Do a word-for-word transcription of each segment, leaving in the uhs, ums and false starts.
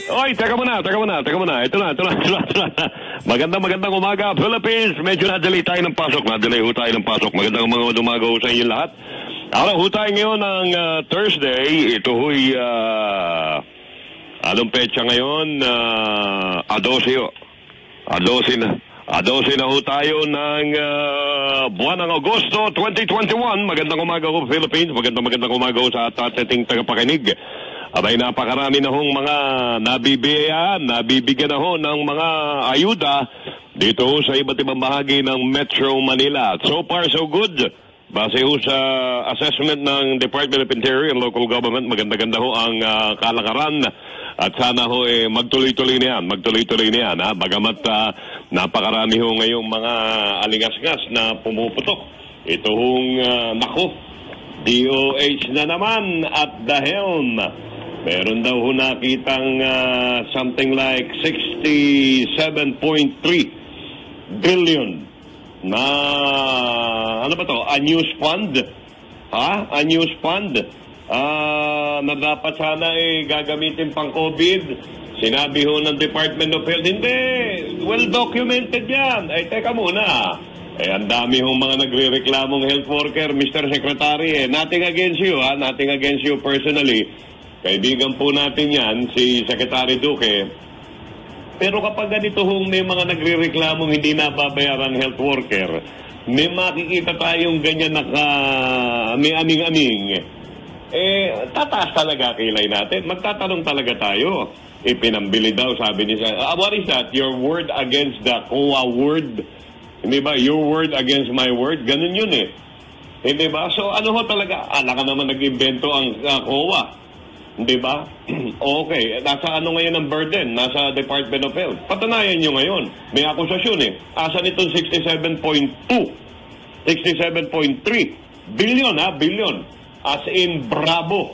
Oy, teka muna, teka muna, teka muna. Ito na, ito na, ito na, ito na. Magandang magandang umaga, Philippines. Medyo na-delay tayo ng pasok. Na-delay ho tayo ng pasok. Magandang mga umaga ho sa inyo lahat. Araw ho tayo ngayon ng uh, Thursday. Ito ho'y, uh, anong petsa ngayon? Uh, Adose ho. Adose na. Adose na ho tayo ng uh, buwan ng Agosto twenty twenty-one. Magandang umaga ho, Philippines. Magandang magandang umaga ho sa ating tagapakinig. Abay, napakarami na hong mga nabibigyan, nabibigyan na ho ng mga ayuda dito ho sa iba't ibang bahagi ng Metro Manila. So far, so good. Base ho sa assessment ng Department of Interior and Local Government, maganda-ganda ho ang uh, kalakaran. At sana ho eh, magtuloy-tuloy na yan, magtuloy-tuloy na yan. Ha? Bagamat uh, napakarami ho ngayong mga alingas-ngas na pumuputok. Ito hong, uh, naku, D O H na naman at the helm. Meron daw ho nakitang uh, something like sixty-seven point three billion na, ano ba to, unused fund. Ha? Unused fund. Uh, na dapat sana eh gagamitin pang COVID. Sinabi ho ng Department of Health, hindi, well documented yan. Ay, teka muna. Eh, ang dami hong mga nagre-reklamong health worker, Mister Secretary. Eh, nothing against you, ha? Nothing against you personally. Kaibigan po natin yan, si Secretary Duque. Pero kapag ganito hong may mga nagre-reklamong hindi nababayaran health worker, may makikita tayong ganyan naka, may aning-aning. Eh, tataas talaga kilay natin. Magtatanong talaga tayo. Eh, pinambili daw, sabi niya. Uh, what is that? Your word against the C O A word? Hindi ba? Your word against my word? Ganun yun eh. Hindi ba? So, ano ho talaga? Ala ka naman nag-invento ang uh, C O A. Hindi ba? Okay. Nasa ano ngayon ang burden? Nasa Department of Health. Patunayan nyo ngayon. May akusasyon eh. Asan itong sixty-seven point two? sixty-seven point three billion ha? Billion. As in bravo.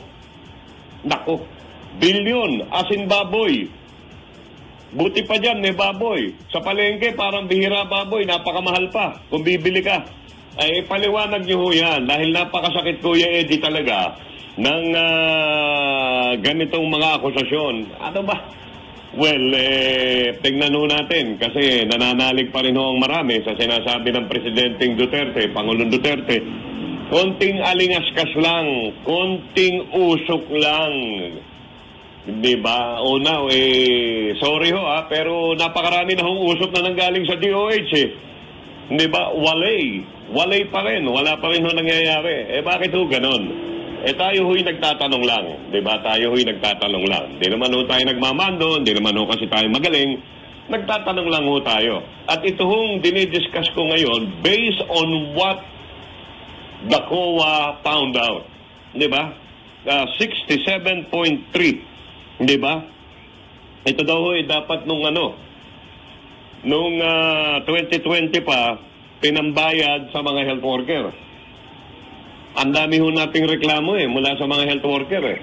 Nako. Billion. As in baboy. Buti pa dyan, may baboy. Sa palengke, parang bihira baboy. Napakamahal pa. Kung bibili ka. Ay, paliwanag nyo ho yan. Dahil napakasakit, Kuya Eddie, talaga ng uh, ganitong mga akusasyon. Ano ba? Well, eh, tingnan ho natin. Kasi nananalig pa rin ho ang marami sa sinasabi ng Presidenteng Duterte, Pangulong Duterte. Konting alingaskas lang. Konting usok lang. Di ba? Una, eh, sorry ho ah, pero napakarami na hong usok na nanggaling sa D O H eh. Di ba? Walay. Walay pa rin. Wala pa rin ho nangyayari. Eh, bakit ho ganon? Eh, tayo ho'y nagtatanong lang. Di ba? Tayo ho'y nagtatanong lang. Di naman ho tayo nagmamando. Di naman ho kasi tayo magaling. Nagtatanong lang ho tayo. At ito hong dinidiscuss ko ngayon based on what the C O A found out. Di ba? Uh, sixty-seven point three. Di ba? Ito daw ho, eh, dapat nung ano, nung uh, twenty twenty pa, pinambayad sa mga health worker. Ang dami ho nating reklamo eh, mula sa mga health worker eh.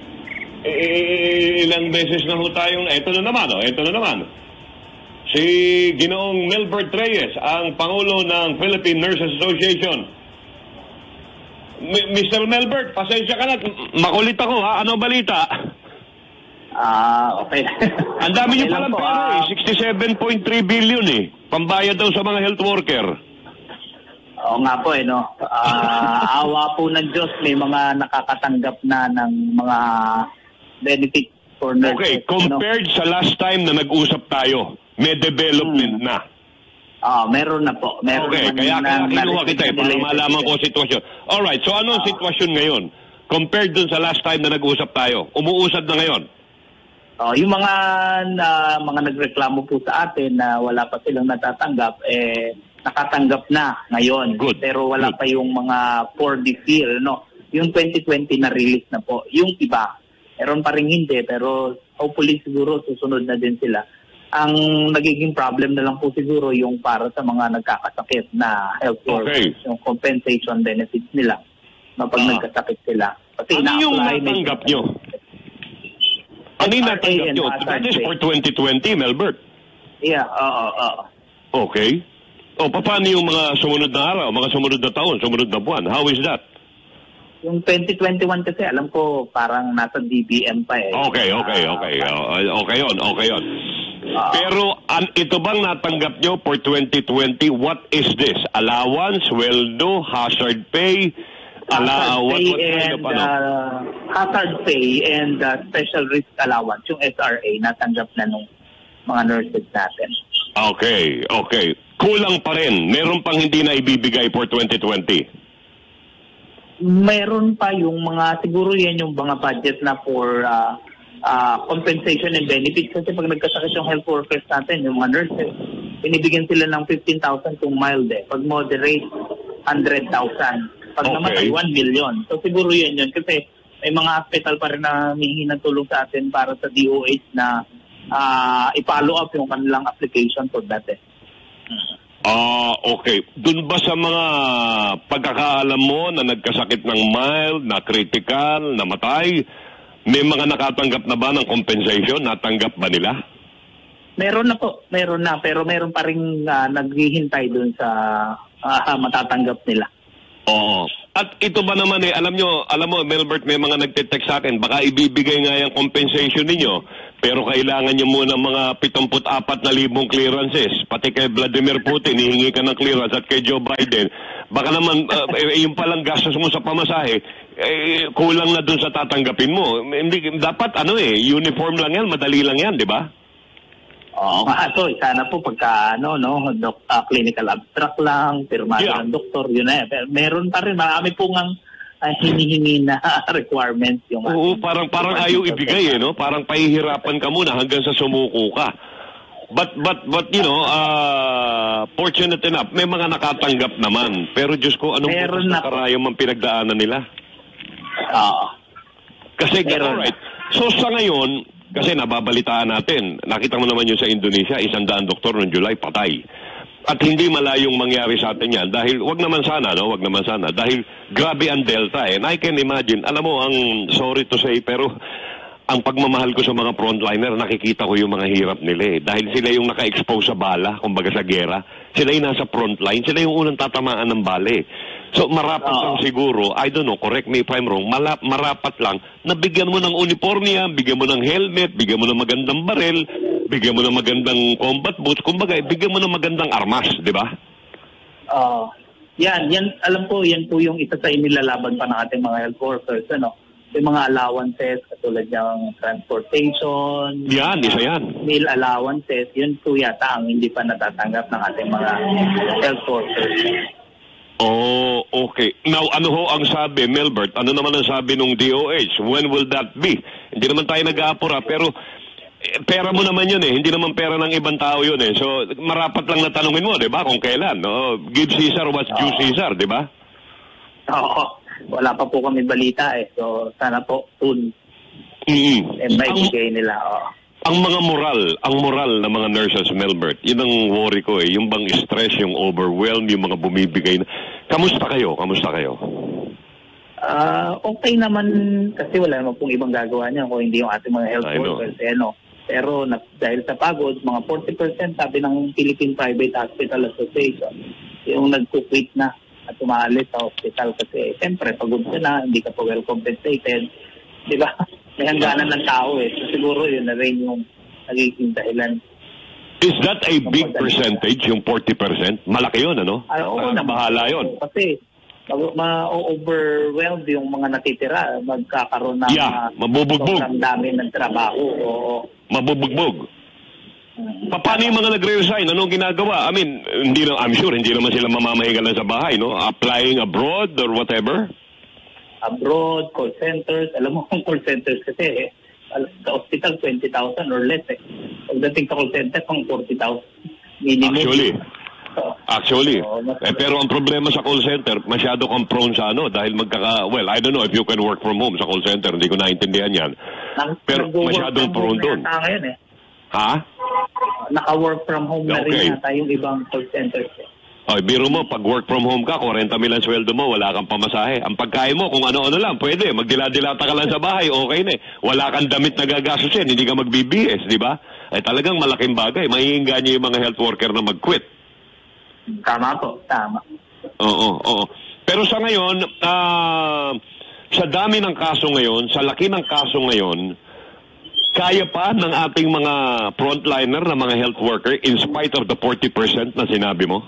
E, ilang beses na ho tayong, eto na naman, oh, eto na naman. Si Ginoong Melbert Reyes, ang Pangulo ng Philippine Nurses Association. M- Mister Melbert, pasensya ka na, makulit ako ha, ano balita? Ah, uh, okay. Ang dami niyo okay palang po, pera eh, uh, sixty-seven point three billion eh. Pambayad daw sa mga health worker. Oo nga po eh, no. Uh, awa po ng Diyos, may mga nakakatanggap na ng mga benefit for nurses. Okay, compared no? sa last time na nag-usap tayo, may development hmm. na. Ah, uh, meron na po. Meron okay, kaya kaya kinuha kita eh, para malaman ko sitwasyon. Alright, so ano ang uh, sitwasyon ngayon? Compared dun sa last time na nag-usap tayo, umuusad na ngayon? Oh, yung mga na, mga nagreklamo po sa atin na wala pa silang natatanggap, eh nakatanggap na ngayon. Good. Pero wala Good. pa yung mga for this year, no? Yung twenty twenty na release na po. Yung iba, meron pa rin hindi, pero hopefully siguro susunod na din sila. Ang nagiging problem na lang po siguro yung para sa mga nagkakasakit na health workers, okay. yung compensation benefits nila na pag ah. nagkasakit sila. Kasi ano yung natanggap nyo? Ano yung natanggap nyo? That is for twenty twenty, Melbert. Yeah, oo, uh, oo. Uh, okay. O, paano yung mga sumunod na araw, mga sumunod na taon, sumunod na buwan? How is that? Yung twenty twenty-one kasi, alam ko, parang nasa D B M pa eh. Okay, okay, okay. Uh, okay yun, okay yun. Uh, Pero an, ito bang natanggap nyo for twenty twenty? What is this? Allowance, weldo, hazard pay? Ala, hazard what, pay what kind and of, ano? uh, hazard pay and uh, special risk allowance, yung S R A, natanggap na nung mga nurses natin. Okay, okay. Kulang pa rin. Meron pang hindi na ibibigay for twenty twenty. Meron pa yung mga, siguro yan yung mga budget na for uh, uh, compensation and benefits. Kasi pag nagkasakit yung health workers natin, yung mga nurses, binibigyan sila ng fifteen thousand kung mild eh. Pag moderate, one hundred thousand. Pag Okay. namatay, one million. So siguro yan yun. Kasi may mga hospital pa rin na humihingi ng tulong sa atin para sa D O H na uh, i-follow up yung kanilang application for that eh. Ah, okay. Doon ba sa mga pagkakaalam mo na nagkasakit ng mild, na critical, namatay, may mga nakatanggap na ba ng compensation? Natanggap ba nila? Meron na po, meron na. Pero meron pa rin uh, naghihintay doon sa uh, matatanggap nila. Oo. At ito ba naman eh, alam nyo, alam mo, Melbert, may mga nagtitext sa akin, baka ibibigay nga yung compensation ninyo, pero kailangan nyo muna mga pitongput apat na libong clearances. Pati kay Vladimir Putin, hihingi ka ng clearance, at kay Joe Biden. Baka naman, uh, eh, yung palang gastos mo sa pamasahe, eh, kulang na dun sa tatanggapin mo. Hindi, dapat, ano eh, uniform lang yan, madali lang yan, di ba? Oo nga, so sana po pagka ano, no, doc, uh, clinical abstract lang, pirmado Yeah. ng doktor, yun na eh. Pero meron pa rin, marami pong ang uh, hinihingi na requirements yung Oo, ating- parang parang ayaw ibigay eh, no? Parang pahihirapan ka muna hanggang sa sumuko ka. But but but you know, uh, fortunate enough, may mga nakatanggap naman. Pero Diyos ko, anong Meron butas na ng po. karayom ang pinagdaanan nila? Oo. Kasi, Meron alright. So sa ngayon, kasi nababalitaan natin, nakita mo naman yun sa Indonesia, isang daang doktor noong July, patay. At hindi malayong mangyari sa atin yan dahil, wag naman sana, no? Wag naman sana. Dahil grabe ang Delta eh. And I can imagine, alam mo, ang sorry to say, pero ang pagmamahal ko sa mga frontliner, nakikita ko yung mga hirap nila eh. Dahil sila yung naka-expose sa bala, kumbaga sa gera. Sila yung nasa frontline, sila yung unang tatamaan ng bala eh. So marapat Oo. lang siguro, I don't know, correct me if I'm wrong, mala- marapat lang na bigyan mo ng uniformya, bigyan mo ng helmet, bigyan mo ng magandang barel, bigyan mo ng magandang combat boots, kumbaga bigyan mo ng magandang armas, di ba? Oo. Yan, yan, alam ko, yan po yung isa sa inilalaban pa ng ating mga health workers, ano? Yung mga allowances, katulad ng transportation, Yan, isa yan. meal allowances, yun po yata ang hindi pa natatanggap ng ating mga health workers. Oh, okay. Now, ano ho ang sabi, Melbert? Ano naman ang sabi ng D O H? When will that be? Hindi naman tayo nag-aapura, pero eh, pera mo naman yun eh. Hindi naman pera ng ibang tao yun eh. So, marapat lang na tanungin mo, di ba? Kung kailan. No? Give Caesar what's due Caesar, di ba? Oo. Wala pa po kami balita eh. So, sana po soon Mm-hmm. eh, maibigay nila. Oo. Ang mga moral, ang moral ng mga nurses, Melbert, yun ang worry ko eh. Yung bang stress, yung overwhelm, yung mga bumibigay na. Kamusta kayo? Kamusta kayo? Ah, okay naman kasi wala naman pong ibang gagawa niya kung hindi yung ating mga health I know. workers. Eh, no? Pero na, dahil sa pagod, mga forty percent sabi ng Philippine Private Hospital Association, yung nagkukwit na at umaalis sa hospital kasi siyempre pagod ka na, hindi ka pa well compensated. Di ba? May hangganan ng tao eh. So, siguro yun na rin yung nagiging dahilan. Is that a big percentage, yung forty percent? Malaki yun, ano? Ay, oo Parang naman. bahala yun. Kasi mag- ma-overwhelmed yung mga natitira. Magkakaroon ng Yeah, uh, mabubugbog. sobrang dami ng trabaho. Oo. Mabubugbog. Pa- Paano yung mga nagre-resign? Anong ginagawa? I mean, hindi na, I'm sure, hindi naman sila mamamahinga lang sa bahay, no? Applying abroad or whatever? Abroad, call centers. Alam mo kung call centers kasi eh, sa hospital twenty thousand or less eh. Pagdating sa call center, pang forty thousand minimum. Actually. So, Actually. Oo, mas- Eh, pero ang problema sa call center, masyado kang prone sa ano, dahil magkaka... Well, I don't know if you can work from home sa call center. Hindi ko naintindihan yan. nang- Pero nag-work masyadong from prone home doon. na yata ngayon eh. Ha? Naka-work from home na Okay. rin yata yung ibang call centers eh. Ay, biro mo, pag work from home ka, forty mil ang sweldo mo, wala kang pamasahe. Ang pagkain mo, kung ano-ano lang, pwede. Magdila-dilata ka lang sa bahay, okay na eh. Wala kang damit na gagastusin, hindi ka mag-B B S, di ba? Ay talagang malaking bagay. Mahihinga niyo yung mga health worker na mag-quit. Tama po, tama. Oo, oo. Pero sa ngayon, ah, sa dami ng kaso ngayon, sa laki ng kaso ngayon, kaya pa ng ating mga frontliner na mga health worker in spite of the forty percent na sinabi mo?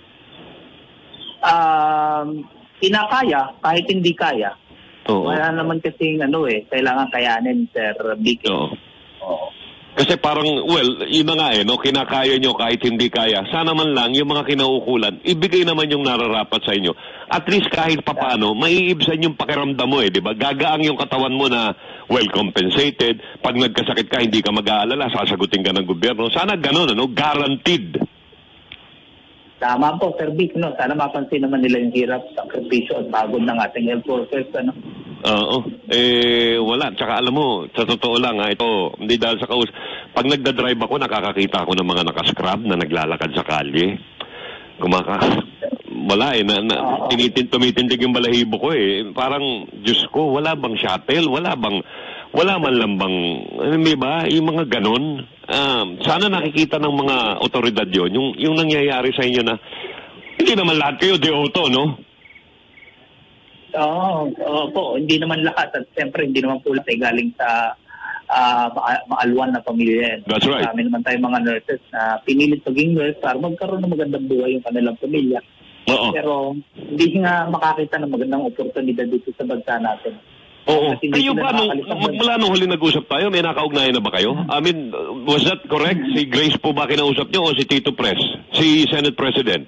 Um, kinakaya, kahit hindi kaya. Oo. Wala naman kasing ano eh, kailangan kayanin, Sir Vicky. Oo. Oo. Kasi parang, well, yun na nga eh, no? Kinakaya nyo kahit hindi kaya. Sana man lang yung mga kinauukulan, ibigay naman yung nararapat sa inyo. At least kahit papano, maiibsan yung pakiramdam mo eh, di ba? Gagaang yung katawan mo na well compensated. Pag nagkasakit ka, hindi ka mag-aalala, sasagutin ka ng gobyerno. Sana ganun, ano? Guaranteed. Tama po, Sir Vic, no? Sana mapansin naman nila yung hirap, sakripisyo at pagod ng ating health workers, ano? Oo. Eh, wala. Tsaka alam mo, sa totoo lang ha, ito, hindi dahil sa kaus... Pag nagdadrive ako, nakakakita ako ng mga nakascrub na naglalakad sa kalye. Kumaka... Wala eh. Na, na, tinitin, tumitindig yung balahibo ko eh. Parang, Diyos ko, wala bang shuttle? Wala bang... Wala man lang bang... Ano ba? Yung mga ganon. Um, sana nakikita ng mga otoridad yun. Yung, yung nangyayari sa inyo na... Hindi naman lahat kayo de-auto, no? Oo, oo po, hindi naman lahat at siyempre hindi naman po lahat ay galing sa uh, ma- maalwan na pamilya. That's right. Marami naman tayong mga nurses na pinilit maging nurse para magkaroon ng magandang buhay yung kanilang pamilya. Oo. Pero hindi nga makakita ng magandang oportunidad dito sa bansa natin. Oo. Kayo ba, nung, magmula nung huli nag-usap tayo, may nakaugnayan na ba kayo? I mean, was that correct? Si Grace po ba kinausap niyo o si Tito Pres? Si Senate President?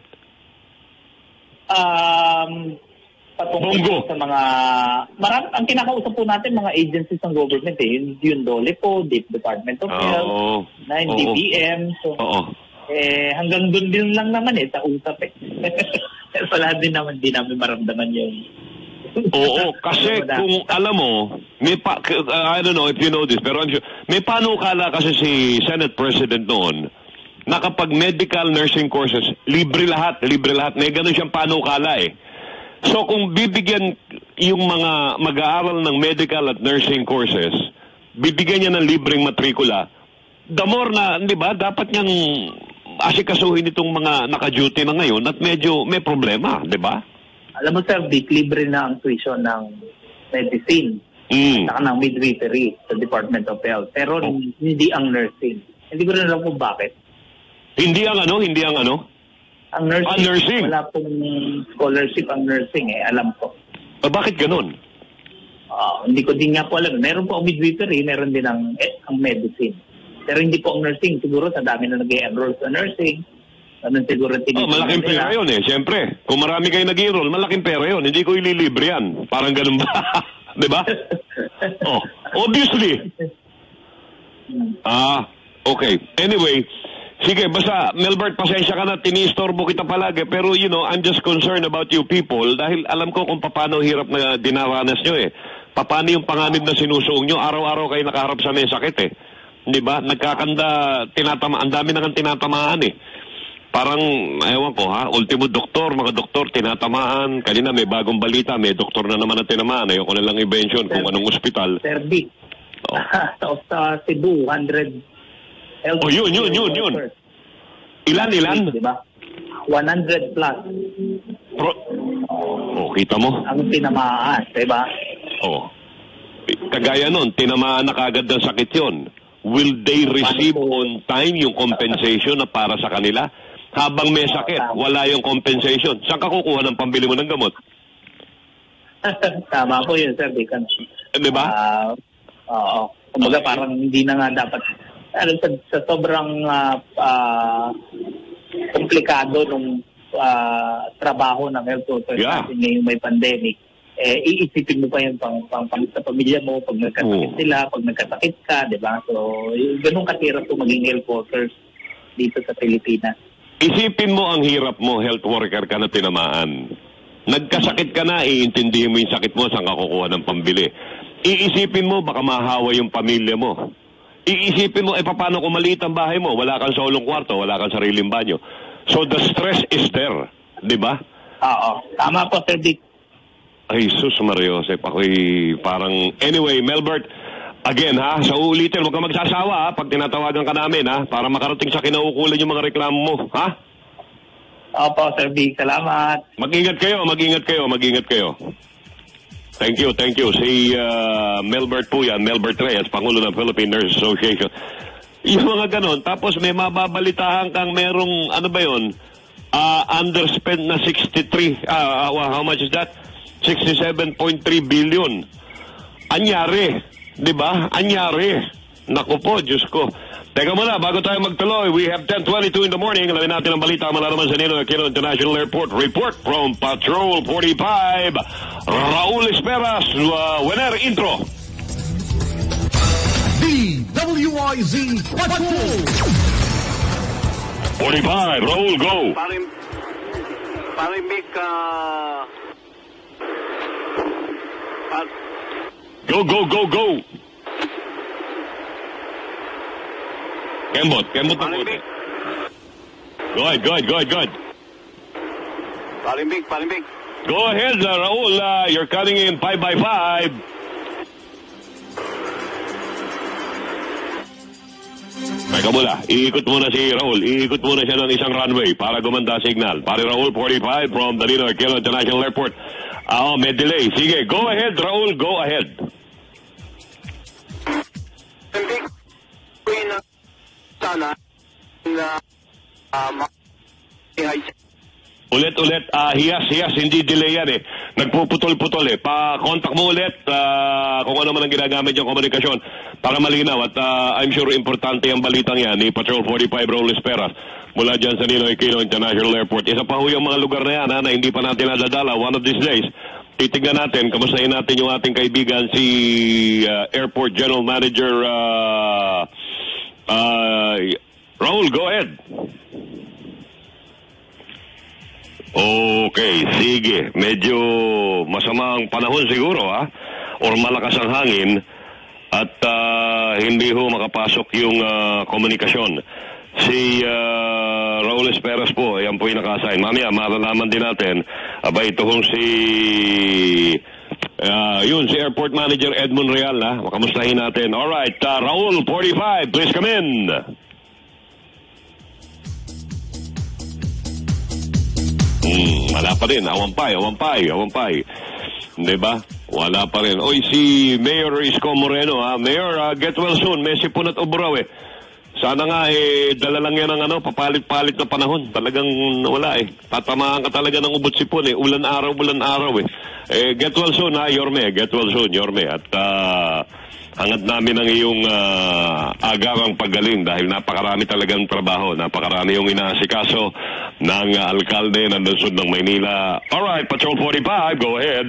Um... patungkol Bongo. Sa mga marami ang kinakausap po natin mga agencies ng government eh yung, yung DOLE po, Department of Health, oh, na yung D B M. So Oo. eh hanggang doon din lang naman eh sa usap eh. Sa lahat din naman din namin maramdaman yung Oo, kasi kung alam mo, may pa, uh, I don't know if you know this, pero I'm sure, may panukala kasi si Senate President noon na kapag medical nursing courses, libre lahat, libre lahat. May ganun siyang panukala eh. So kung bibigyan yung mga mag-aaral ng medical at nursing courses, bibigyan niya ng libreng matrikula, the more na, di ba, dapat niyang asikasuhin itong mga naka-duty na ngayon at medyo may problema, di ba? Alam mo, Sir Vic, libre na ang tuition ng medicine mm. at ng midwifery sa Department of Health. Pero oh. hindi ang nursing. Hindi ko rin alam kung bakit. Hindi ang ano? Hindi ang ano? Ang nursing, ah, nursing. Wala pong scholarship ang nursing eh, alam ko. Ah, bakit ganun? Uh, hindi ko din nga po alam. Meron po ang midwifery, meron din ang, eh, ang medicine. Pero hindi po ang nursing. Siguro sa dami na nag-enroll sa nursing, ganun siguro oh, malaking pera yun eh, siyempre. Kung marami kayo nag-enroll, malaking pera yun. Hindi ko ililibre yan. Parang ganun ba? Diba? Oh, obviously. Ah, okay. Anyway, sige, basta, Melbert, pasensya ka na, tini-istorbo kita palagi. Pero, you know, I'm just concerned about you people dahil alam ko kung paano hirap na dinaranas nyo eh. Paano yung panganib na sinusuong nyo. Araw-araw kayo nakaharap sa may sakit eh. Di ba? Nagkakanda, tinatama, ang dami na kang tinatamaan eh. Parang, ewan ko ha, ultimo doktor, mga doktor, tinatamaan. Kanina may bagong balita, may doktor na naman na tinamaan. Ayoko na lang i-mention kung anong ospital. Sir Vic, oh. sa Cebu, one hundred Oh, yun, yun, yun, yun. Ilan, ilan? Diba? one hundred plus. Pro... Oh, kita mo? Ang tinamaan, diba? Oh. Kagaya nun, tinamaan na kagad ng sakit yun. Will they receive on time yung compensation na para sa kanila? Habang may sakit, wala yung compensation. Saan ka kukuha ng pambili mo ng gamot? Tama po yun, sir. Diba? Uh, oo. Kumbaga parang hindi na nga dapat... Ano, sa, sa sobrang uh, uh, komplikado ng uh, trabaho ng health workers yeah. natin ngayong may pandemic, eh, iisipin mo pa yun pang, pang, pang sa pamilya mo, pag nagkasakit oh. sila, pag nagkasakit ka, di ba? So, ganun katirap po maging health workers dito sa Pilipinas. Isipin mo ang hirap mo, health worker ka na tinamaan. Nagkasakit ka na, iintindihin mo yung sakit mo, saan ka kukuha ng pambili. Iisipin mo, baka mahawa yung pamilya mo. Iisipin mo, eh, paano kung maliit ang bahay mo? Wala kang solong kwarto, wala kang sariling banyo. So, the stress is there. Di ba? Oo. Tama po, Sir Dick. Ay, sus, Mario Josep. Ako'y parang... Anyway, Melbert, again, ha? Sa uulitin, huwag ka magsasawa, ha? Pag tinatawagan ka namin, ha? Para makarating sa kinaukulan yung mga reklamo mo, ha? Opo, Sir Dick. Salamat. Mag-ingat kayo, mag-ingat kayo, mag-ingat kayo. Thank you, thank you. Si uh, Melbert po yan, Melbert Reyes, Pangulo ng Philippine Nurses Association. Yung mga ganon. Tapos may mababalitahan kang merong, ano ba yun, uh, underspent na sixty-three, uh, how much is that? sixty-seven point three billion. Anyari, di ba? Anyari. Naku po, Diyos ko. Teka muna, bago tayo magtuloy, we have ten twenty-two in the morning. Alamin natin ang balita mula naman sa Ninoy Aquino International Airport. Report from Patrol forty-five. Raul Esperas, uh, winner intro. D W I Z Patrol forty-five, Raul, go. Parim, Parimik, uh, par, Go, go, go, go. Kembot, kembot na po. Parimik, Go ahead, go ahead, go ahead, go ahead. Parimik, Parimik. Go ahead, uh, Raul. Uh, you're cutting in five by five. Teka muna, iikot muna si Raul. Iikot muna siya ng isang runway para gumanda signal. Pare Raul, forty-five from the Ninoy Aquino International Airport. Ah, oh, may delay. Sige, go ahead, Raul. Go ahead. Parimik, queen na sana na um, Ulit-ulit, uh, hiyas, hiyas, hindi delay yan eh. Nagpuputol-putol eh. Pa-contact mo ulit uh, kung ano man ang ginagamit yung komunikasyon para malinaw. At uh, I'm sure importante ang balitang yan ni Patrol forty-five Raul Esperas mula dyan sa Ninoy Aquino International Airport. Isa pa ho yung mga lugar na yan ha, na hindi pa natin nadadala. One of these days, titignan natin, kamustahin natin yung ating kaibigan si uh, Airport General Manager uh, uh, Raul, go ahead. Okay, sige. Medyo masama ang panahon siguro, ha? Or malakas ang hangin at uh, hindi ho makapasok yung uh, komunikasyon. Si uh, Raul Esperas po, yan po yung naka-assign. Mamaya, malalaman din natin, aba ito hong si... Uh, yun, si Airport Manager Edmund Real, ha? Makamustahin natin. Alright, uh, Raul, forty-five, please come in. Hmm, wala pa rin. Awampay, awampay, awampay. Diba? Wala pa rin. Oy, si Mayor Isko Moreno, ha? Mayor, uh, get well soon. May sipon at uburaw, eh. Sana nga, eh, dala lang yan ng ano, papalit-palit na panahon. Talagang wala, eh. Tatamaan ka talaga ng ubot sipon, eh. Ulan araw, ulan araw, eh. Eh, get well soon, ha, Yorme. Get well soon, Yorme. At, uh, hangad namin ang iyong uh, agarang paggaling dahil napakarami talagang trabaho. Napakarami yung inaasikaso ng uh, alkalde ng lungsod ng Maynila. Alright, Patrol forty-five, go ahead.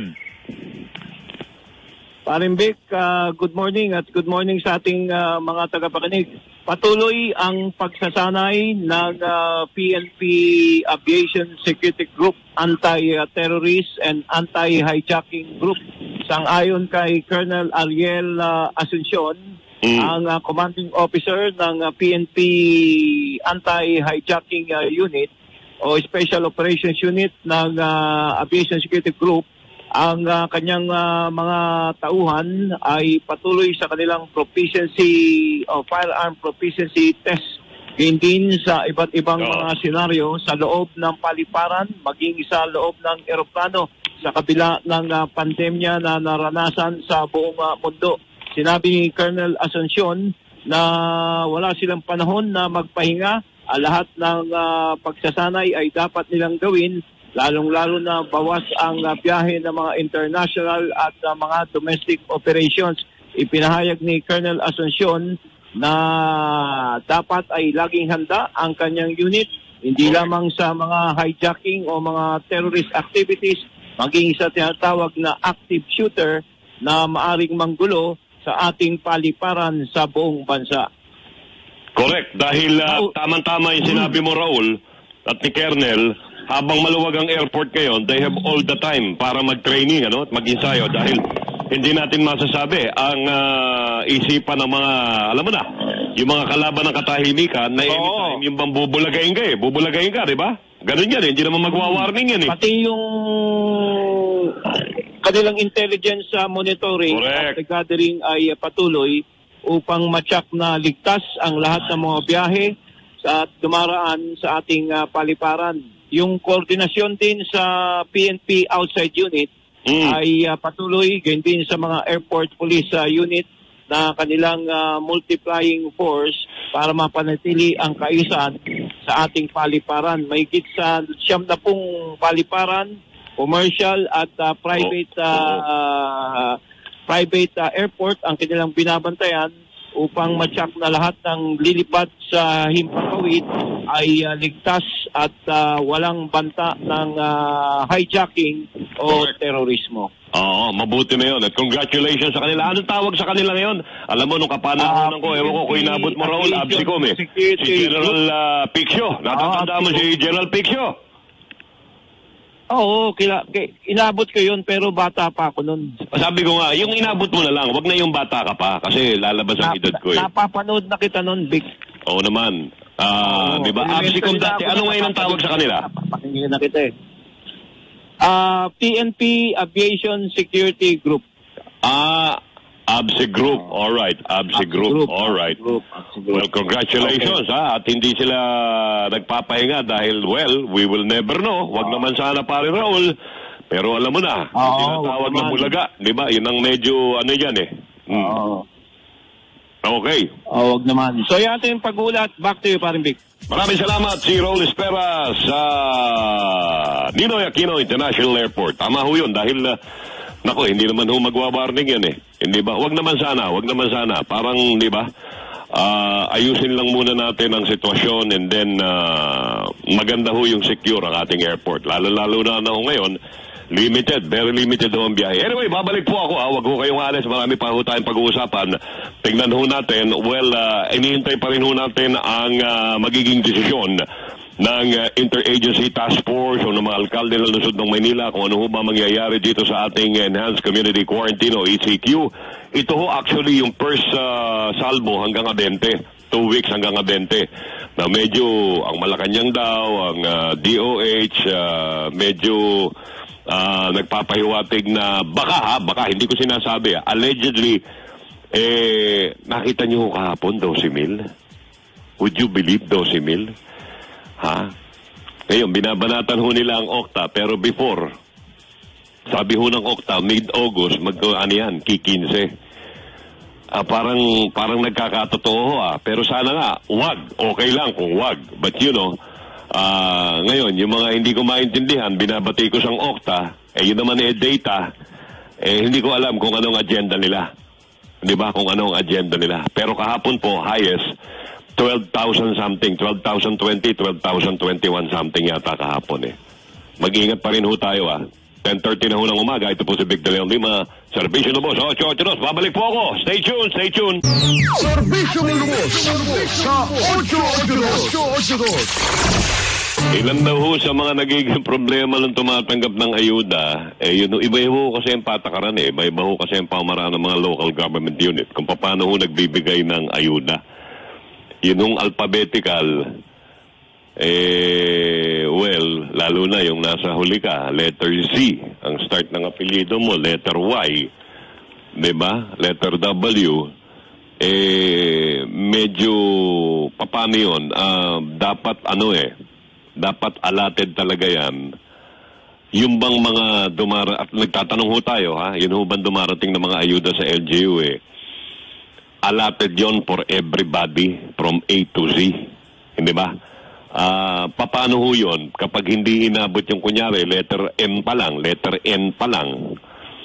Parimbik, uh, good morning at good morning sa ating uh, mga tagapakinig. Patuloy ang pagsasanay ng uh, P N P Aviation Security Group, Anti-Terrorist and Anti-Hijacking Group. Sang-ayon kay Colonel Ariel uh, Asuncion, mm. ang uh, commanding officer ng uh, P N P Anti-Hijacking uh, Unit o Special Operations Unit ng uh, Aviation Security Group, ang uh, kanyang uh, mga tauhan ay patuloy sa kanilang proficiency o firearm proficiency test. Ganyan din sa iba't ibang oh. mga senaryo sa loob ng paliparan, maging sa loob ng eroplano sa kabila ng uh, pandemya na naranasan sa buong uh, mundo. Sinabi ni Colonel Asuncion na wala silang panahon na magpahinga. Uh, lahat ng uh, pagsasanay ay dapat nilang gawin, lalong-lalo na bawas ang uh, biyahe ng mga international at uh, mga domestic operations. Ipinahayag ni Colonel Asuncion na dapat ay laging handa ang kanyang unit, hindi lamang sa mga hijacking o mga terrorist activities, maging sa tinatawag na active shooter na maaring manggulo sa ating paliparan sa buong bansa. Correct. Dahil uh, tamang-tama yung sinabi mo, Raul, at ni Colonel, habang maluwag ang airport ngayon, they have all the time para mag-training, ano, at mag-ensayo. Dahil hindi natin masasabi ang uh, isipan ng mga, alam mo na, yung mga kalaban ng katahimikan na anytime yung bang bubulagayin ka eh. Bubulagayin ka, di ba? Ganun yan eh. Hindi naman magwa-warning yan eh. Pati yung kanilang intelligence uh, monitoring at gathering ay uh, patuloy upang matyak na ligtas ang lahat ng mga biyahe at dumaraan sa ating uh, paliparan. Yung koordinasyon din sa P N P outside unit Mm. ay uh, patuloy, ganyan din sa mga airport police uh, unit na kanilang uh, multiplying force para mapanatili ang kaayusan sa ating paliparan. May higit sa siyam na pong paliparan, commercial at uh, private uh, uh, private uh, airport ang kanilang binabantayan upang matyak na lahat ng lilipad sa himpapawid ay uh, ligtas at uh, walang banta ng uh, hijacking o terorismo. Oo, mabuti na yun. At congratulations sa kanila. Anong tawag sa kanila ngayon? Alam mo, nung kapanahonan ko, ewan ko kung inabot mo, Raul, Absicom eh. Si General uh, Pixio. Natatanda mo si General Pixio? Oo, kila, k- inabot ko yun pero bata pa ako nun. Sabi ko nga, yung inabot mo na lang, wag na yung bata ka pa kasi lalabas ang edad ko eh. Napapanood na kita nun, Big. Oo naman. Ah, di ba? Absicom dati, ano ngayon ang tawag sa kanila? Napapakinggan na kita eh. Ah, P N P Aviation Security Group. Ah, Absi Group. All right. Absi Group. All right. Well, congratulations ha. At hindi sila nagpapahinga dahil, well, we will never know. Wag naman sana pare Raul. Pero alam mo na, yung tinatawag na bulaga. Di ba? Yun ang medyo, ano yan eh. Hmm. Oo. Okay. Oh, wag naman. So yan yung pag-ulat. Back to you, paring Vic. Maraming salamat si Raul Espera sa Ninoy Aquino International Airport. Tama ho yun dahil uh, nako, hindi naman ho magwa-warning yan eh. Hindi ba? Wag naman sana, wag naman sana. Parang, di ba, uh, ayusin lang muna natin ang sitwasyon and then uh, maganda ho yung secure ang ating airport. Lalo-lalo na na ho ngayon, limited, very limited ho ang biyahe. Anyway, babalik po ako. Ah. Wag ho kayong alis. Marami pa ho tayong pag-uusapan. Tingnan ho natin. Well, uh, inihintay pa rin ho natin ang uh, magiging desisyon ng uh, Interagency Task Force o ng mga alkalde ng lungsod ng Maynila kung ano ho ba mangyayari dito sa ating Enhanced Community Quarantine o E C Q. Ito ho actually yung first uh, salvo hanggang abente, two weeks hanggang abente. Na medyo ang Malacanang daw, ang uh, D O H, uh, medyo uh, nagpapahiwatig na baka ha, baka hindi ko sinasabi, ha, allegedly, eh, nakita niyo ho kahapon, twelve mil? Would you believe twelve mil? Ha? Ngayon, binabanatan ho nila ang Okta, pero before, sabi ho ng Okta, mid-August, mag, ano yan, kikinse. Ah, parang, parang nagkakatotoo ho, ah. Pero sana nga, wag. Okay lang kung wag. But you know, ah, ngayon, yung mga hindi ko maintindihan, binabati ko sang Okta, eh yun naman eh data, eh hindi ko alam kung anong agenda nila. Di ba? Kung anong agenda nila. Pero kahapon po, highest, twelve thousand something, twelve thousand twenty, twelve thousand twenty-one something yata kahapon eh. Mag-ingat pa rin ho tayo ah. ten thirty na ho ng umaga. Ito po si Vic De Leon Lima. Servisyo Lubos, eight eight eight. Babalik po ako. Stay tuned, stay tuned. Servisyo Lubos sa eight eight eight. Ilan daw ho sa mga nagiging problema ng tumatanggap ng ayuda, eh yun, iba ho kasi ang patakaran eh. Iba ho kasi ang pamaraan ng mga local government unit kung paano ho nagbibigay ng ayuda. Yun yung alphabetical, eh, well, lalo na yung nasa huli ka, letter Z, ang start ng apelyido mo, letter Y, diba? Letter W, eh, medyo, paano yun? Uh, dapat, ano eh, dapat allotted talaga yan. Yung bang mga dumara, at nagtatanong ho tayo, ha? Yun ho bang dumarating na mga ayuda sa L G U eh? Allotted yon for everybody from A to Z. Hindi ba? Uh, paano ho yun? Kapag hindi inabot yung kunyari, letter M pa lang, letter N pa lang,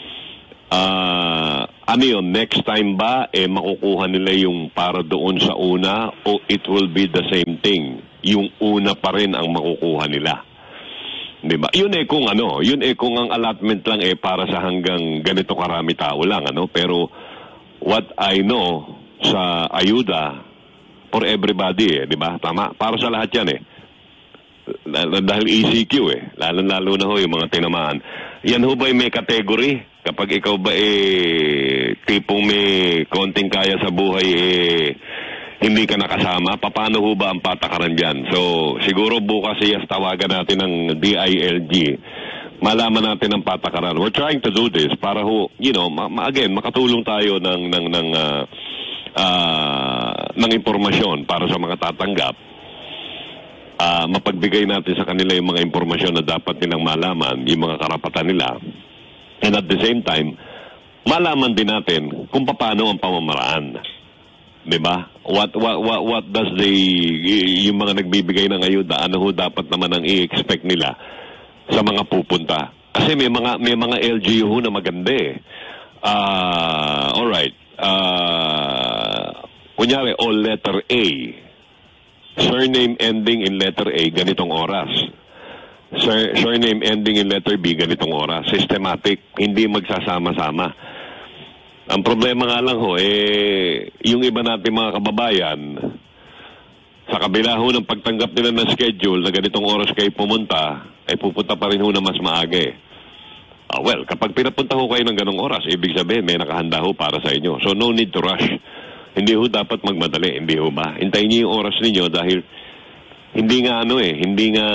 uh, ano yun? Next time ba, eh, makukuha nila yung para doon sa una o it will be the same thing? Yung una pa rin ang makukuha nila. Di ba? Yun eh kung ano, yun eh kung ang allotment lang eh para sa hanggang ganito karami tao lang, ano? Pero what I know sa ayuda for everybody eh, di ba? Tama? Para sa lahat yan eh. Dahil E C Q eh. Lalo-lalo na ho yung mga tinamaan. Yan ho ba yung may category? Kapag ikaw ba eh tipong may konting kaya sa buhay eh hindi ka nakasama, paano ho ba ang patakaran dyan? So, siguro bukas iyas tawagan natin ng D I L G. Malaman natin ang patakaran. We're trying to do this para ho, you know, ma- ma- again, makatulong tayo ng ng ng uh, uh, ng impormasyon para sa mga tatanggap. Uh, mapagbigay natin sa kanila yung mga impormasyon na dapat nilang malaman, yung mga karapatan nila. And at the same time, malaman din natin kung paano ang pamamaraan. Diba? What, what, what, what does the, yung mga nagbibigay ng ayuda, ano ho dapat naman ang i-expect nila sa mga pupunta? Kasi may mga, may mga L G U na maganda eh. Uh, alright. Uh, kunyari, all letter A. Surname ending in letter A, ganitong oras. Sur surname ending in letter B, ganitong oras. Systematic, hindi magsasama-sama. Ang problema nga lang ho, eh, yung iba natin mga kababayan, sa kabila ho ng pagtanggap nila ng schedule na ganitong oras kayo pumunta, ay eh, pupunta pa rin ho na mas maaga eh. Uh, well, kapag pinapunta ho kayo ng ganong oras, ibig sabihin may nakahanda ho para sa inyo. So no need to rush. Hindi ho dapat magmadali, hindi ho ba? Hintayin niyo yung oras ninyo dahil hindi nga ano eh, hindi nga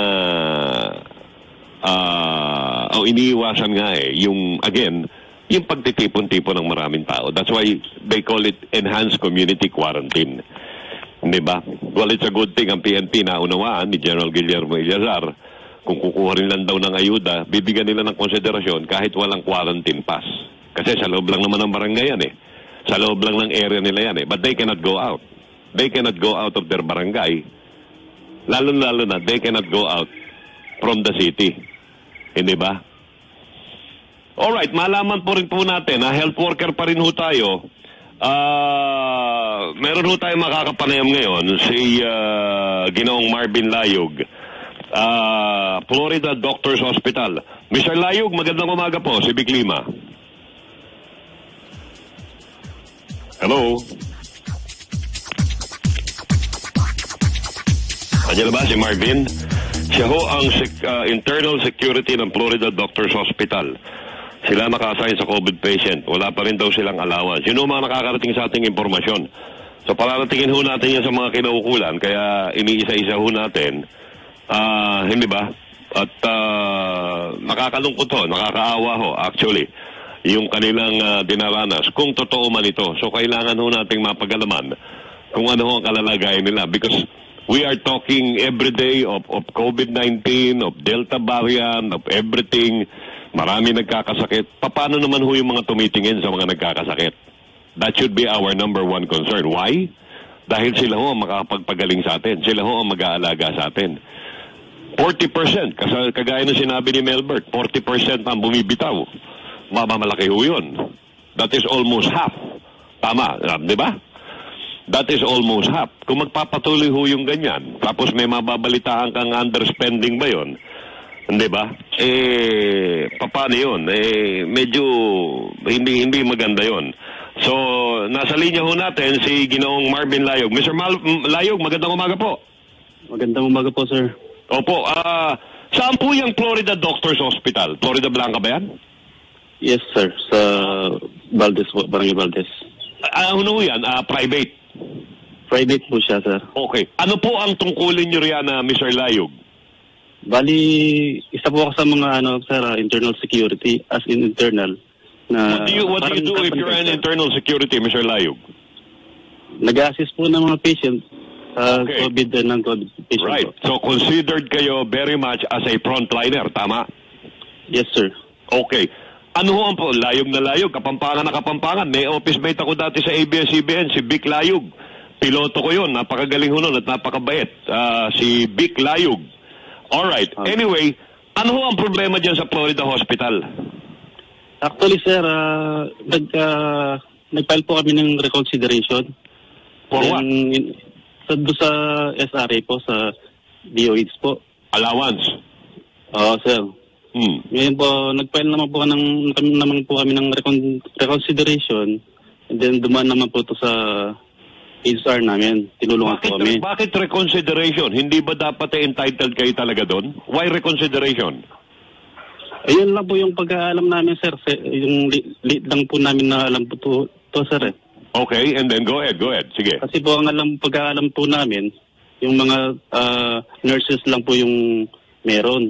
uh, o oh, iniiwasan nga eh, yung again, yung pagtitipon-tipon ng maraming tao. That's why they call it enhanced community quarantine. Hindi ba? Well, it's a good thing ang P N P na unawaan ni General Guillermo Eleazar. Kung kukuha rin lang daw ng ayuda, bibigyan nila ng konsiderasyon kahit walang quarantine pass. Kasi sa loob lang naman ng barangay yan eh. Sa loob lang ng area nila yan eh. But they cannot go out. They cannot go out of their barangay. Lalo-lalo na, they cannot go out from the city. Hindi ba? Alright, malaman po rin po natin, ha, health worker pa rin ho tayo. Uh, meron ho tayo makakapanayam ngayon, si uh, Ginoong Marvin Layog, uh, Florida Doctors Hospital. Mister Layog, magandang umaga po, si Vic Lima. Hello? Andiyan na ba si Marvin? Siya ho ang sec- uh, internal security ng Florida Doctors Hospital. Sila naka-assign sa COVID patient. Wala pa rin daw silang allowance. Yun ang mga nakakarating sa ating impormasyon. So pararatingin ho natin yan sa mga kinaukulan. Kaya iniisa-isa ho natin. Uh, hindi ba? At uh, nakakalungkot ho, nakakaawa ho actually yung kanilang uh, dinaranas. Kung totoo man ito. So kailangan ho nating mapagalaman kung ano ho ang kalalagayan nila. Because we are talking every day of, of COVID nineteen, of Delta variant, of everything. Marami nagkakasakit. Paano naman ho yung mga tumitingin sa mga nagkakasakit? That should be our number one concern. Why? Dahil sila ho ang makapagpagaling sa atin. Sila ho ang mag-aalaga sa atin. forty percent, kasi kagaya ng sinabi ni Melbert, forty percent ang bumibitaw. Mamamalaki ho yun. That is almost half. Tama, di ba? That is almost half. Kung magpapatuloy ho yung ganyan, tapos may mababalitaan kang underspending ba yun? Hindi ba? Eh, paano yun? Eh, medyo hindi hindi maganda yun. So, nasa linya ho natin si Ginoong Marvin Layog. Mister Mal- Layog, magandang umaga po. Magandang umaga po, sir. Opo, ah, uh, saan po yung Florida Doctors Hospital? Florida Blanca ba yan? Yes, sir. Sa Valdez po, Barangay Valdez. Ah, uh, ano yan? Uh, private? Private po siya, sir. Okay. Ano po ang tungkulin nyo riyan, uh, Mister Layog? Bali, isa po ako sa mga ano, sir, uh, internal security, as in internal. Na, what do you, what do, you do if you're an internal security, Mister Layog? Nag-assist po ng mga patient sa uh, okay. COVID uh, ng COVID patient. Right. Po. So, considered kayo very much as a frontliner, tama? Yes, sir. Okay. Ano ho ang po? Layog na Layog, Kapampangan na Kapampangan. May office mate ako dati sa A B S C B N, si Vic Layog. Piloto ko yun, napakagaling ho nun at napakabait. Uh, si Vic Layog. Alright. Anyway, ano ho ang problema dyan sa Florida Hospital? Actually, sir, uh, nag, uh, nag-file po kami ng reconsideration. For Then, what? In, sa, sa S R A po, sa D O H po. Allowance? Oo, sir. Hmm. Ngayon po, nag-file naman po, ng, naman po kami ng recon, reconsideration. And then, dumaan naman po ito sa H R namin. Tinulungan bakit, po kami. Bakit reconsideration? Hindi ba dapat eh, entitled kayo talaga doon? Why reconsideration? Ayun lang po yung pag-aalam namin, sir. Yung late lang po namin na alam po to, to sir. Eh. Okay, and then go ahead, go ahead. Sige. Kasi po ang alam, pag-aalam po namin, yung mga uh, nurses lang po yung meron.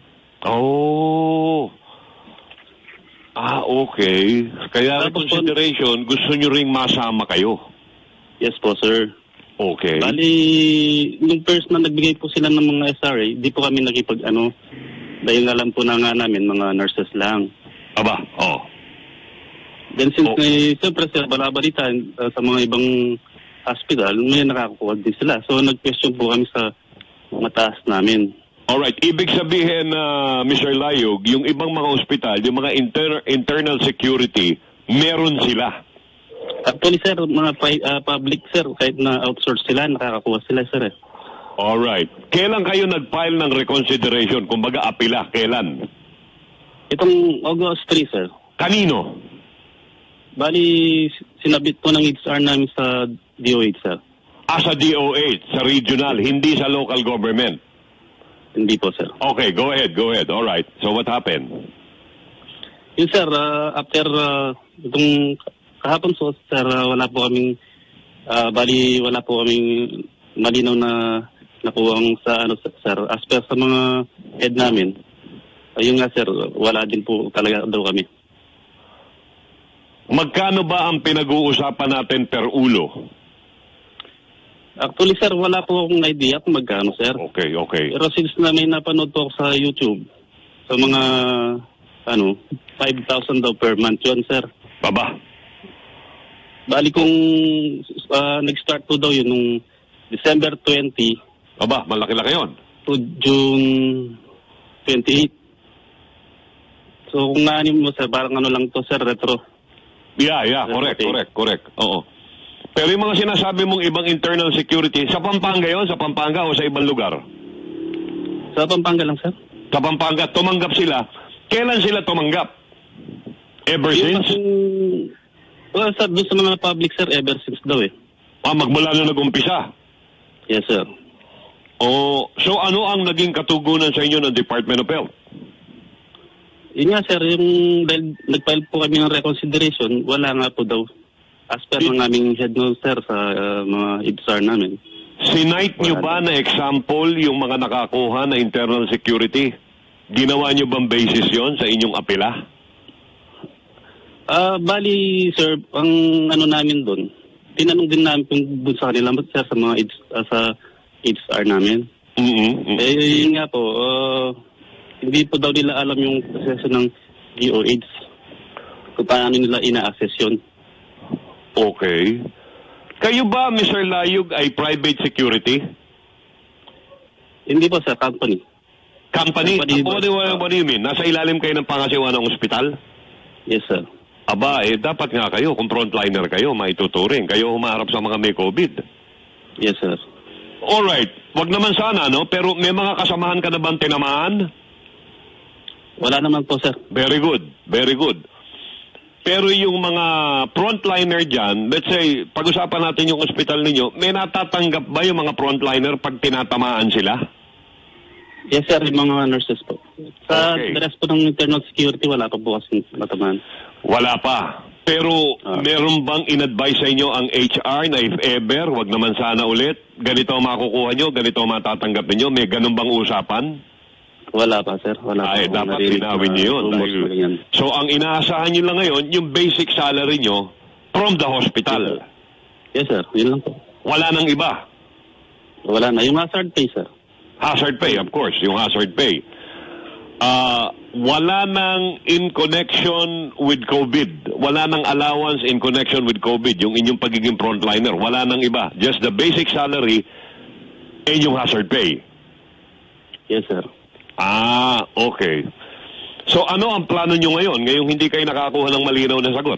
Oh. Ah, okay. Kaya Tapos reconsideration, gusto nyo ring masama kayo. Yes po, sir. Okay. Bali, nung first na nagbigay po sila ng mga S R A, di po kami nakipag, ano, dahil alam po na nga namin, mga nurses lang. Aba, oh. Then since Oh. may, siyempre sir, balabalita uh, sa mga ibang hospital, may nakakuha din sila. So nag-question po kami sa mga taas namin. Alright, ibig sabihin na Mister Layog, yung ibang mga ospital, yung mga inter- internal security, meron sila. Actually sir, mga pi- uh, public sir, kahit na outsource sila, nakakakuha sila sir eh. Alright. Kailan kayo nag-file ng reconsideration? Kumbaga, apila. Kailan? Itong August three sir, Kanino? bali sinabit po ng H R namin sa D O H sir. Ah, sa D O H, sa regional, hindi sa local government. Hindi po sir. Okay, go ahead, go ahead. Alright. So what happened? Yun sir, uh, after uh, itong kahapon so sir, uh, wala po kaming, uh, bali wala po kaming malinaw na nakuwang sa ano sir, as per sa mga head namin. Ayun nga sir, wala din po talaga daw kami. Magkano ba ang pinag-uusapan natin per ulo? Actually sir, wala po akong idea kung magkano sir. Okay, okay. Pero since na may napanood po ako sa YouTube, sa mga, ano, five thousand daw per month yun sir. Baba. Bali kung uh, nag-start po daw yun nung December twentieth Aba, malaki-laki yun. to June twenty-eighth. So kung naanim mo sir, parang ano lang to sir, retro. Yeah, yeah, correct, Okay. correct, correct. Oo. Pero yung mga sinasabi mong ibang internal security, sa Pampanga yun? Sa Pampanga o sa ibang lugar? Sa Pampanga lang sir. Sa Pampanga, tumanggap sila. Kailan sila tumanggap? Ever Yung since? kasing- well sir, doon sa mga public sir, ever since daw eh. Ah, magmula na nag-umpisa. Yes sir. O, so ano ang naging katugunan sa inyo ng Department of Health? Yun nga sir, yung dahil nag-file po kami ng reconsideration, wala nga po daw. As per ng aming head no sir sa uh, mga H R namin. Sinight nyo ba na example yung mga nakakuha na internal security? Ginawa nyo bang basis yon sa inyong apela? Ah, bali sir, ang ano namin doon, tinanong din namin kung doon sa kanila sir sa mga H- uh, sa H R namin. Mm-hmm. Eh yun nga po, uh, hindi po daw nila alam yung proseso ng D O H kung paano nila ina-assess yun. Okay. Kayo ba, Mister Layog, ay private security? Hindi po sa company. Company? Company what, do, what do you mean? Nasa ilalim kayo ng pangasiwa ng ospital? Yes sir. Aba, eh, dapat nga kayo, kung frontliner kayo, maituturing. Kayo humarap sa mga may COVID. Yes sir. Alright. Wag naman sana, no? Pero may mga kasamahan ka na bang tinamaan? Wala naman po sir. Very good. Very good. Pero yung mga frontliner dyan, let's say, pag-usapan natin yung ospital ninyo, may natatanggap ba yung mga frontliner pag tinatamaan sila? Yes sir, yung mga nurses po. Sa Okay. the rest po ng internal security, wala pa po kasi matamaan. Wala pa. Pero Ah. meron bang in-advise sa inyo ang H R na if ever, wag naman sana ulit, ganito ang makukuha nyo, ganito ang matatanggap ninyo, may ganun bang usapan? Wala pa sir, wala Ay, pa. dapat linawin nyo yun. Rumors Dahil- na ganyan. So, ang inaasahan nyo lang ngayon, yung basic salary nyo from the hospital. Yes sir, yun lang po. Wala nang iba. Wala na. Yung hazard pay sir. Hazard pay, of course, yung hazard pay. Ah, wala nang in connection with COVID. Wala nang allowance in connection with COVID, yung inyong pagiging frontliner. Wala nang iba. Just the basic salary and yung hazard pay. Yes sir. Ah, okay. So ano ang plano nyo ngayon? Ngayong hindi kayo nakakuha ng malinaw na sagot?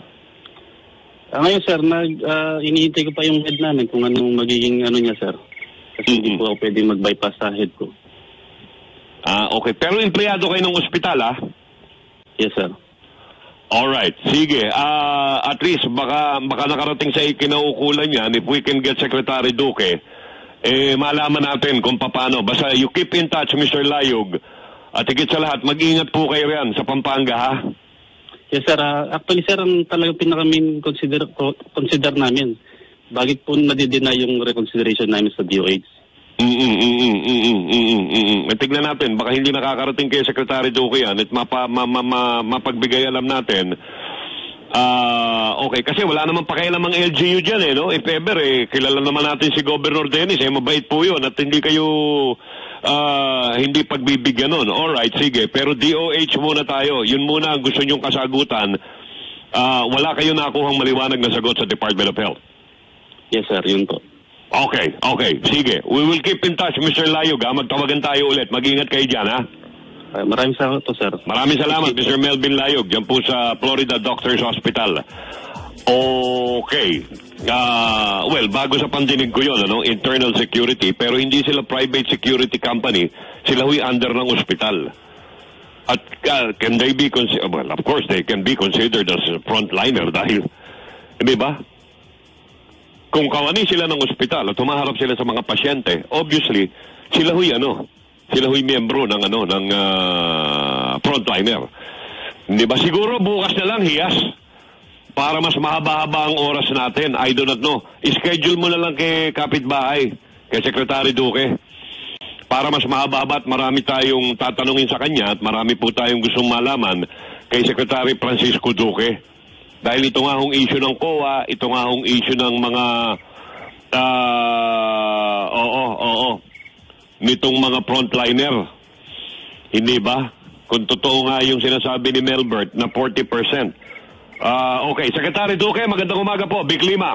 Ah, ngayon sir, nag, ah, iniintay ko pa yung head namin kung anong magiging ano niya sir. Kasi hindi Mhm. po ako pwede mag-bypass sa head ko. Ah, okay. Pero empleyado kayo ng ospital, ah? Yes sir. Alright, sige. Ah, at least baka baka nakarating sa kinaukulan yan, if we can get Secretary Duque, eh malaman natin kung paano. Basta you keep in touch, Mister Layog. At higit sa lahat, mag-ingat po kayo riyan sa Pampanga, ha? Yes sir, ah, actually sir, ang talagang pinaka-main consider, co- consider namin, bakit po nadidena yung reconsideration namin sa D O H? Mm-mm, mm-mm, mm-mm, mm-mm, mm-mm. Eh, tignan natin, baka hindi nakakarating kay Secretary Duque yan at mapa, ma, ma, ma, mapagbigay alam natin. Ah, okay, kasi wala namang pakialam ang L G U dyan eh, no? If ever, eh, kilala naman natin si Governor Dennis, eh, mabait po yun at hindi kayo ah, hindi pagbibigyan nun. Alright, sige. Pero D O H muna tayo. Yun muna ang gusto nyong kasagutan. Ah, wala kayo nakuhang maliwanag na sagot sa Department of Health. Yes, sir. Yun po. Okay, okay. Sige. We will keep in touch, Mister Layog. Ha? Magtawagan tayo ulit. Mag-ingat kayo dyan, ha? Uh, maraming salamat po, sir. Maraming salamat, Mister Melvin Layog. Dyan po sa Florida Doctors Hospital. Okay. Uh, well, bago sa pandinig ko yun, ano, internal security, pero hindi sila private security company. Sila huy under ng ospital. At uh, can they be considered, well, of course, they can be considered as frontliner dahil, di ba? Kung kawani sila ng ospital at humaharap sila sa mga pasyente, obviously, sila huy ano, sila huy miyembro ng ano, ng uh, frontliner. Di ba? Siguro bukas na lang hiyas para mas mahaba-haba ang oras natin. I do not know. I-schedule mo na lang kay kapitbahay, kay Secretary Duque, para mas mahaba-haba at marami tayong tatanungin sa kanya at marami po tayong gustong malaman kay Secretary Francisco Duque. Dahil ito nga hong issue ng C O A, ito nga hong issue ng mga uh, oo, oo, nitong mga frontliner. Hindi ba? Kung totoo nga yung sinasabi ni Melbert na forty percent. Uh, okay, Secretary Duque, magandang umaga po. Vic Lima.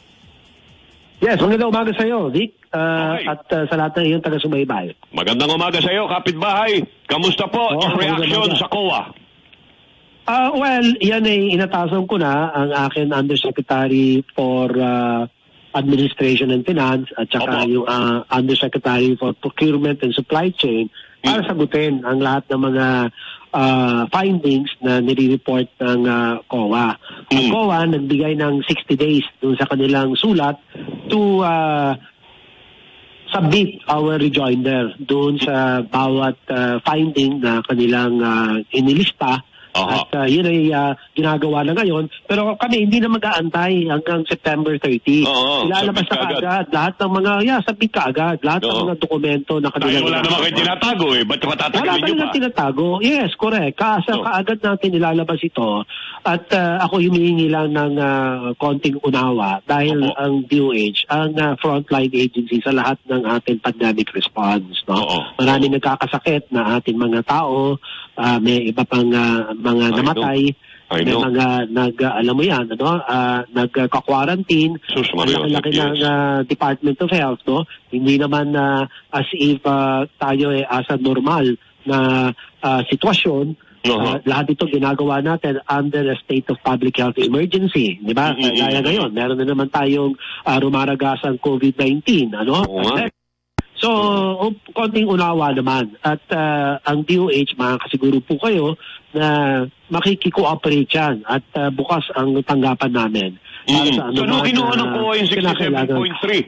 Yes, magandang umaga sa iyo, Vic. Uh, Okay. At uh, sa lahat ng iyong taga-subaybay. Magandang umaga sa iyo, kapitbahay. Kamusta po Oo, yung reaksyon magandang sa C O A? Uh, well, yan ay inatasan ko na ang akin Undersecretary for uh, Administration and Finance at saka Opo. yung uh, Undersecretary for Procurement and Supply Chain para Hmm. sagutin ang lahat ng mga uh, findings na nire-report ng uh, C O A. Ang Hmm. C O A nagbigay ng sixty days dun sa kanilang sulat to uh, submit our rejoinder doon sa bawat uh, finding na kanilang uh, inilista. Aha. At uh, yun ay uh, ginagawa na ngayon. Pero kami hindi na mag-aantay hanggang September thirty. Oo, Ilalabas submit na ka agad. kaagad lahat ng mga, yeah, submit ka agad. Lahat ng Oo. mga dokumento na Dahil kanilang wala naman kayo tinatago eh. Ba't wala patatagalin pa nyo rin pa? ang tinatago. Yes, correct. Kaasa Oh. kaagad natin ilalabas ito. At uh, ako humihingi lang ng uh, konting unawa dahil Opo. ang D O H, ang uh, frontline agency sa lahat ng ating pandemic response. No? Oo. Maraming nagkakasakit na ating mga tao. Uh, may iba pang uh, mga I namatay. I May know. mga nag, uh, alam mo yan, ano, uh, nagka-quarantine. Sus, Ang Mario, laki-laki yes. ng uh, Department of Health, no? Hindi naman uh, as if uh, tayo ay asa normal na uh, sitwasyon. Oo. Uh, lahat ito ginagawa natin under a state of public health emergency. Di ba? Mm-mm. Kaya ngayon, meron na naman tayong uh, rumaragasang COVID nineteen. Ano? Oo nga. So, um, konting unawa naman. At uh, ang D O H, makakasiguro po kayo na makiki-cooperate yan at uh, bukas ang tanggapan namin. Para Mm. sa So, ano man kinuha na ng C O A yung sixty-seven kinakailangan. point three?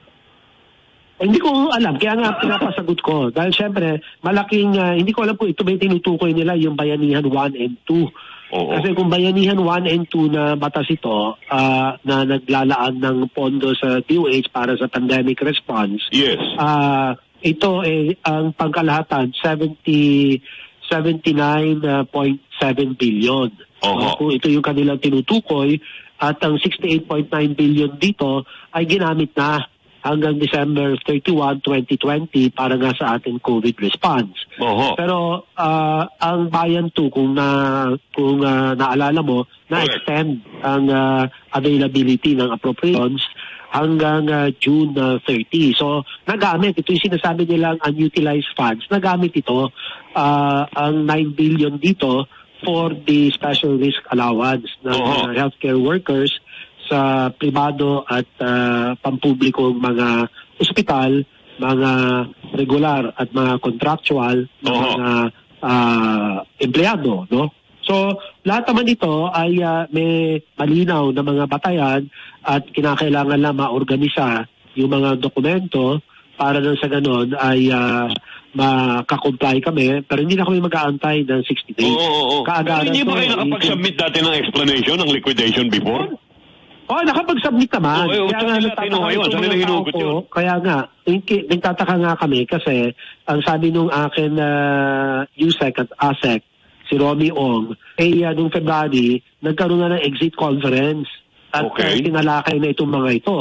Eh, hindi ko alam, kaya nga pinapasagot ko. Dahil syempre, malaking, uh, hindi ko alam kung ito ba yung tinutukoy nila, yung Bayanihan one and two. Oo. Kasi kung Bayanihan one and two na batas ito, uh, na naglalaan ng pondo sa D O H para sa pandemic response, Yes. Ah, ito eh ang pangkalahatan seventy seventy-nine point seven billion. Oho. So, kung ito yung kanilang tinutukoy at ang sixty-eight point nine billion dito ay ginamit na hanggang December thirty-first, twenty twenty para nga sa ating COVID response. Oho. Pero ah, ang Bayan two, kung na kung ah, naalala mo, na-extend ang ah, availability ng appropriations hanggang ah, June ah, thirty. So, nagamit. Ito yung sinasabi nilang unutilized funds. Nagamit ito. Ah, ang nine billion dito for the special risk allowance ng Oo. ah, healthcare workers sa pribado at uh, pampublikong mga ospital, mga regular at mga contractual na Oo. mga uh, empleyado, no? So, lahat naman ito ay uh, may malinaw na mga batayan at kinakailangan lang maorganisa yung mga dokumento para nang sa ganon ay uh, makakomply kami, pero hindi na kami mag-aantay ng sixty days. Oo, oo, oo. Pero Kaagaran hindi ba to, kayo nakapag-submit dati ng explanation ng liquidation before? Oh, nakapag-submit naman. Oo, eh, Kaya saan nga, nila nagtataka kinuha yun? itong Saan mga nila tao hinugot ko, yun? Kaya nga, inki- nagtataka nga kami kasi ang sabi nung akin na uh, U S E C at A S E C, si Romy Ong, eh uh, nung February, nagkaroon na ng exit conference at Okay. uh, tinalakay na itong mga ito.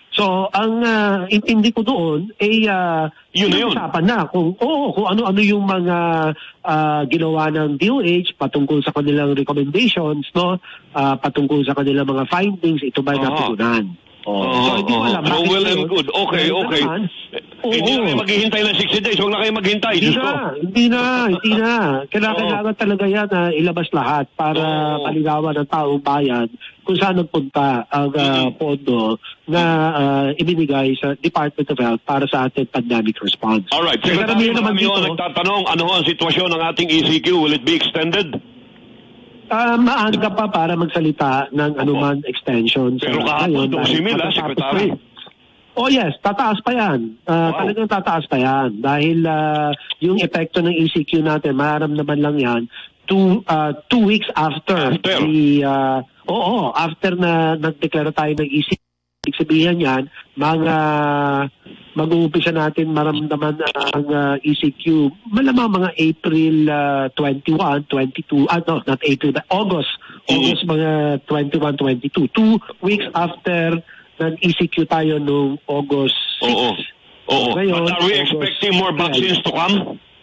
So, ang uh, intindi ko doon ay uh, Yun na yun. usapan na kung, oo, kung ano-ano yung mga uh, ginawa ng D O H patungkol sa kanilang recommendations, no? Uh, patungkol sa kanilang mga findings, ito ba Aha. natutunan? Oh. Oo, So, hindi ko oo. alam. So, bakit well yun? and good. Okay, Ngayon okay. naman, oo. Hindi na kayo maghihintay ng sixty days. Huwag na kayo maghintay. Hindi Diyos ko. na, hindi na, hindi na. Kailangan, Oo. kailangan talaga yan na ilabas lahat para Oo. maligawan ng taong bayan kung saan nagpunta ang uh, Mm. pondo na uh, ibinigay sa Department of Health para sa ating pandemic response. Alright. Kaya Secretary, karamihan naman marami yung dito, nagtatanong, ano ho ang sitwasyon ng ating E C Q? Will it be extended? uh, maaga pa para magsalita ng anuman extension. sa Pero kahapon, ngayon, two dahil mil, ah, matatapos Secretary. na. Oh yes, tataas pa yan. Uh, Wow. Talagang tataas pa yan. Dahil uh, yung epekto ng E C Q natin, maramdaman lang yan two, uh, two weeks after. After. The, uh, oo, after na nagdeklara tayo ng E C Q. Ibig sabihin yan, mga mag-uumpisa natin maramdaman ang uh, E C Q malamang mga April uh, twenty-one, twenty-two, ah no, not April, but August. August mga twenty-one, twenty-two. Two weeks after nag-E C Q tayo noong August six. Oo. Oo. Ngayon, But are we August expecting more vaccines to come?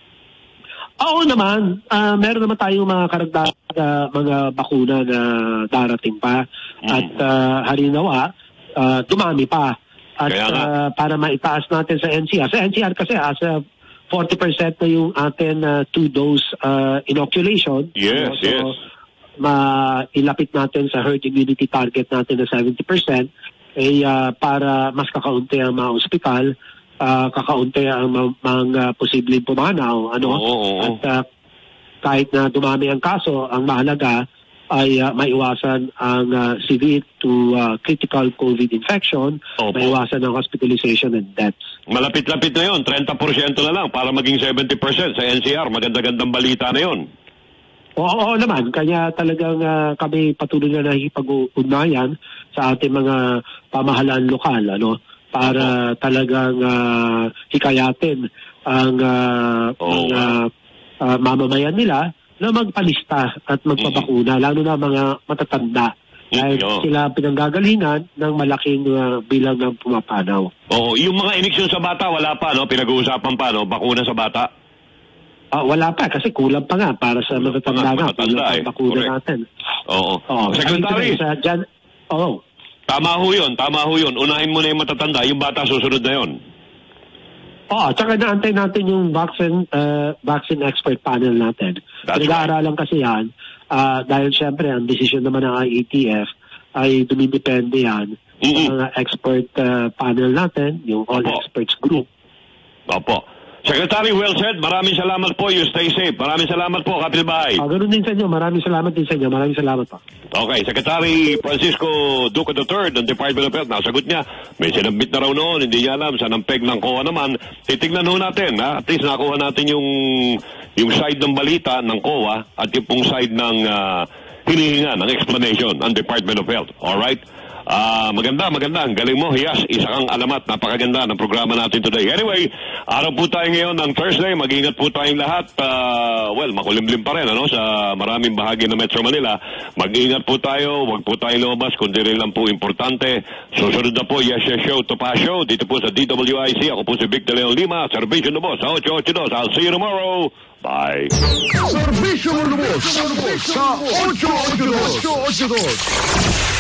Oo naman, ah, meron naman tayong mga karagdag uh, mga bakuna na darating pa. Mm. At uh, harinawa, ah, dumami pa. At Kaya nga. ah, para maitaas natin sa N C R. Sa N C R kasi asa forty percent na yung atin uh, two-dose uh, inoculation. Yes, so, yes. mailapit natin sa herd immunity target natin na seventy percent eh ah, para mas kakaunti ang mga ospital, ah, kakaunti ang mga, mga posibleng pumanaw, ano? Oo, oo. At ah, kahit na dumami ang kaso, ang mahalaga ay ah, maiwasan ang ah, severe to ah, critical COVID infection, Opo. maiwasan ang hospitalization and deaths. Malapit-lapit na yun. thirty percent na lang para maging seventy percent sa N C R. Maganda-gandang balita na yun. Oo, oo naman, kaya talagang ah, kami patuloy na nakikipag-ugnayan sa ating mga pamahalaan lokal, ano, para talagang ah, hikayatin ang ah, Oo. mga ah, mamamayan nila na magpalista at magpabakuna, lalo na mga matatanda. Dahil Oo. sila pinanggagalingan ng malaking ah, bilang ng pumapanaw. Oo. Yung mga iniksyon sa bata, wala pa, no? Pinag-uusapan pa, no? Bakuna sa bata. Ah, wala pa kasi kulang pa nga para sa Kulang pa nga, matatanda nga, matatanda kulang pa eh. ang bakuna Correct. natin. Oo. Oo, Secretary, sa dyan, oo. tama ho yun. Tama ho yun. Unahin mo na yung matatanda. Yung bata susunod na yun. Oo, tsaka naantay natin yung vaccine uh, vaccine expert panel natin. That's Pinag-aaralan kasi yan ah, dahil syempre ang desisyon naman ng I A T F ay dumidepende yan sa Mm-mm. mga expert ah, panel natin, yung All Opo. Experts Group. Opo. Secretary, well said. Maraming salamat po. You stay safe. Maraming salamat po, kapitbahay. Ah, ganun din sa inyo. Maraming salamat din sa inyo. Maraming salamat po. Okay, Secretary Francisco Duque the third ng Department of Health, nasagot niya. May sinabit na raw noon, hindi niya alam, sa ng peg ng C O A naman. Titignan ho natin, ha? At least nakuha natin yung, yung side ng balita ng C O A at yung pong side ng uh, hinihinga ng explanation ng Department of Health. Alright? Ah, maganda, maganda. Ang galing mo, Hiyas. Isa kang alamat. Napakaganda ng programa natin today. Anyway, araw po tayo ngayon ng Thursday. Mag-ingat po tayong lahat. Ah, well, makulimlim pa rin, ano, sa maraming bahagi ng Metro Manila. Mag-ingat po tayo. Huwag po tayong lumabas. Kundi rin lang po importante. Susunod na po, Yes, Yes Show, Topa Show. Dito po sa D W I C. Ako po si Vic De Leon Lima. Servisyo na boss sa eight eight two. I'll see you tomorrow. Bye. Serbisyo mo lubos sa ocho ocho dos.